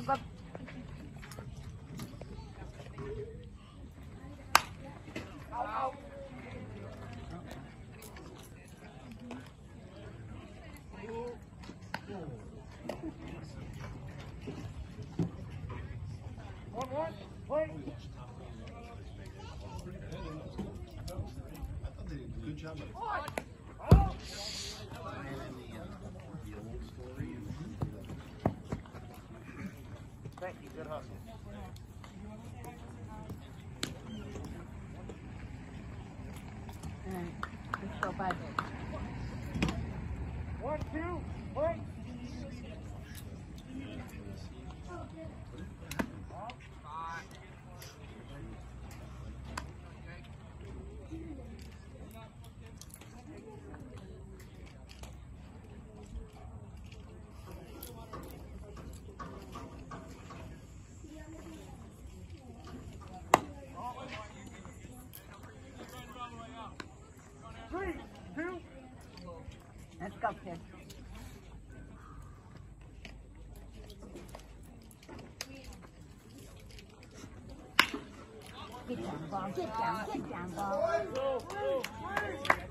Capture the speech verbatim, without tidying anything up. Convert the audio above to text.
But One, one, play. Good job. Thank you. Good hustle. all right, let's go by this. One, two, play. Three, two. Let's go, kid. Get down, ball. Get down. Get down, ball. Go, go, three.